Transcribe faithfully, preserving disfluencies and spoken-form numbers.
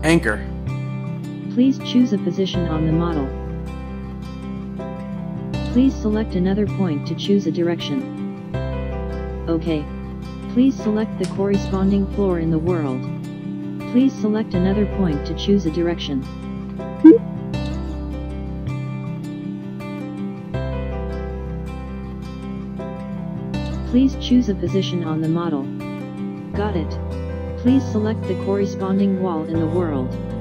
Anchor. Please choose a position on the model. Please select another point to choose a direction. OK. Please select the corresponding floor in the world. Please select another point to choose a direction. Please choose a position on the model. Got it. Please select the corresponding wall in the world.